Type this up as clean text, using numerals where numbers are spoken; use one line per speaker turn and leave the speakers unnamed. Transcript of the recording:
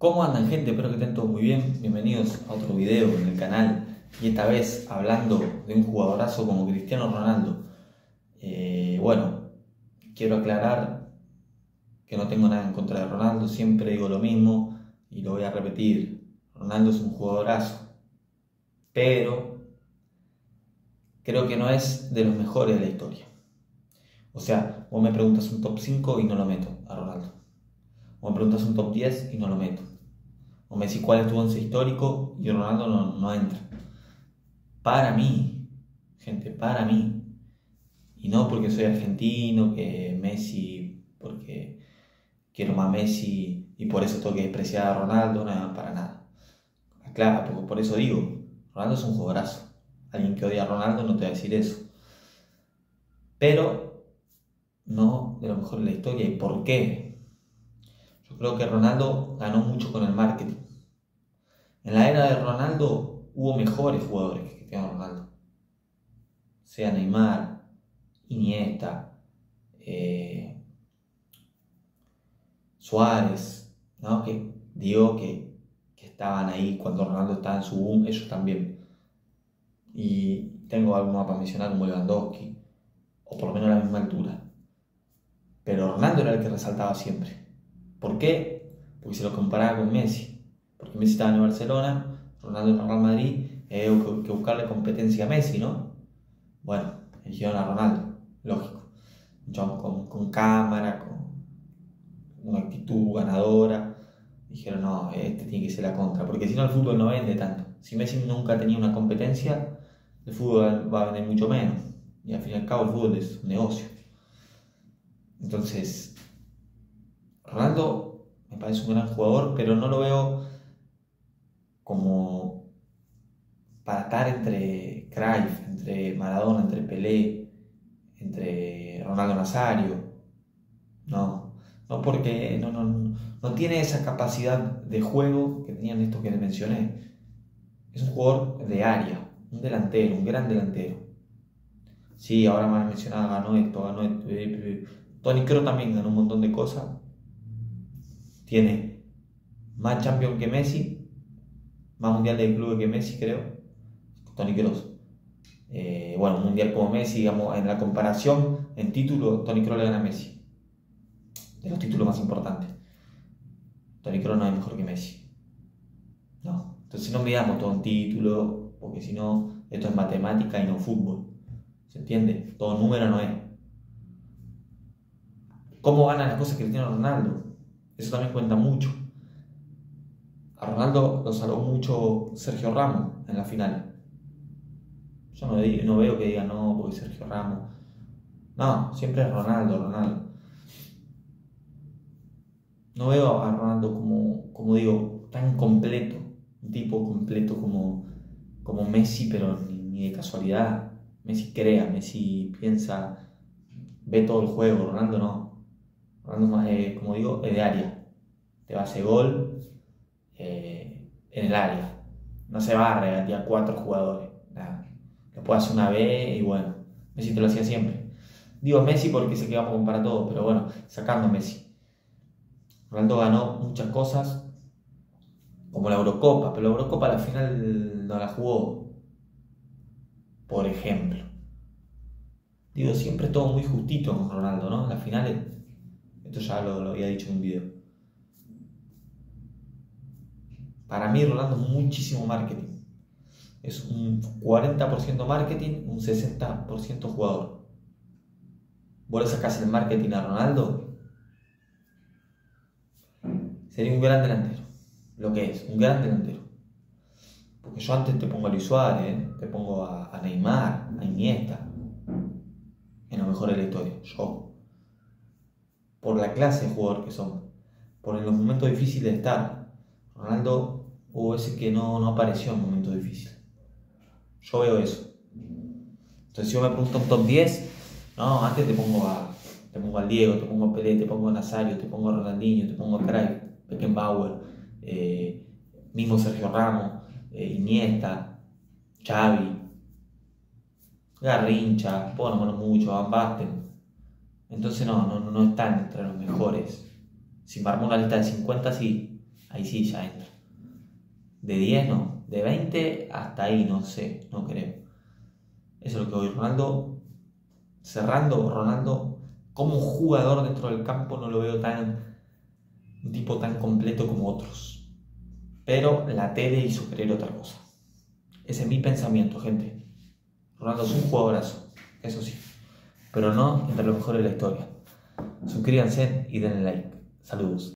¿Cómo andan, gente? Espero que estén todos muy bien. Bienvenidos a otro video en el canal. Y esta vez hablando de un jugadorazo como Cristiano Ronaldo. Bueno, quiero aclarar que no tengo nada en contra de Ronaldo. Siempre digo lo mismo y lo voy a repetir. Ronaldo es un jugadorazo. Pero creo que no es de los mejores de la historia. O sea, vos me preguntas un top 5 y no lo meto a Ronaldo. O me preguntas un top 10 y no lo meto. O me decís cuál es tu once histórico y Ronaldo no entra. Para mí, gente, para mí. Y no porque soy argentino, que Messi, porque quiero más Messi y por eso tengo que despreciar a Ronaldo, nada, para nada. Claro, porque por eso digo, Ronaldo es un jugadorazo. Alguien que odia a Ronaldo no te va a decir eso. Pero no de lo mejor de la historia. ¿Y por qué? Yo creo que Ronaldo ganó mucho con el marketing. En la era de Ronaldo hubo mejores jugadores que Cristiano Ronaldo. Sea Neymar, Iniesta, Suárez, ¿no? Que digo que estaban ahí cuando Ronaldo estaba en su boom, ellos también. Y tengo algunos para mencionar como Lewandowski, o por lo menos a la misma altura. Pero Ronaldo era el que resaltaba siempre. ¿Por qué? Porque se lo comparaba con Messi. Porque Messi estaba en el Barcelona, Ronaldo en el Real Madrid, que buscarle competencia a Messi, ¿no? Bueno, eligieron a Ronaldo, lógico. Un chabón con cámara, con una actitud ganadora. Dijeron, no, este tiene que ser la contra, porque si no el fútbol no vende tanto. Si Messi nunca tenía una competencia, el fútbol va a vender mucho menos. Y al fin y al cabo el fútbol es un negocio. Entonces, Ronaldo me parece un gran jugador, pero no lo veo como para estar entre Cruyff, entre Maradona, entre Pelé, entre Ronaldo Nazario. No porque no tiene esa capacidad de juego que tenían estos que les mencioné. Es un jugador de área, un delantero, un gran delantero. Sí, ahora me han mencionado, ganó esto. Toni Kroos también ganó un montón de cosas. Tiene más Champions que Messi, más Mundial de Clubes que Messi, creo. Toni Kroos. Bueno, un mundial como Messi, digamos, en la comparación, en título, Toni Kroos le gana a Messi. De los títulos más importantes. Toni Kroos no es mejor que Messi. No. Entonces no midamos todo en título, porque si no, esto es matemática y no fútbol. ¿Se entiende? Todo número no es. ¿Cómo gana las cosas Cristiano Ronaldo? Eso también cuenta mucho. A Ronaldo lo salvó mucho Sergio Ramos en la final. Yo no veo que diga no, porque Sergio Ramos. No, siempre es Ronaldo. No veo a Ronaldo como digo, tan completo, un tipo completo como Messi, pero ni de casualidad. Messi crea, Messi piensa, ve todo el juego. Ronaldo no. Ronaldo más, como digo, es de área. Te va a hacer gol en el área. No se va a regatear 4 jugadores. Nada. Lo puede hacer una vez y bueno, Messi te lo hacía siempre. Digo Messi porque sé que vamos a comparar todo, pero bueno, sacando a Messi. Ronaldo ganó muchas cosas, como la Eurocopa, pero la Eurocopa a la final no la jugó, por ejemplo. Digo, siempre es todo muy justito con Ronaldo, ¿no? En las finales, esto ya lo había dicho en un video. Para mí Ronaldo es muchísimo marketing. Es un 40% marketing, un 60% jugador. Vos le sacás el marketing a Ronaldo, sería un gran delantero. Lo que es, un gran delantero. Porque yo antes te pongo a Luis Suárez, te pongo a Neymar, a Iniesta, en lo mejor de la historia. Yo. Por la clase de jugador que son. Por en los momentos difíciles de estar. Ronaldo hubo ese que no apareció en momentos difíciles. Yo veo eso. Entonces si yo me pregunto un top 10, no, antes te pongo al Diego, te pongo a Pelé, te pongo a Nazario, te pongo a Ronaldinho, te pongo a Cruyff, Beckenbauer, mismo Sergio Ramos, Iniesta, Xavi, Garrincha, puedo nombrar mucho, Van Basten. Entonces no están entre los mejores. Si me armo una lista de 50, sí, ahí sí ya entra. De 10 no, de 20 hasta ahí no sé, no creo. Eso es lo que voy. Ronaldo, cerrando, Ronaldo como jugador dentro del campo no lo veo un tipo tan completo como otros. Pero la tele hizo creer otra cosa. Ese es mi pensamiento, gente. Ronaldo es un jugadorazo, eso sí, pero no entre los mejores de la historia. Suscríbanse y denle like. Saludos.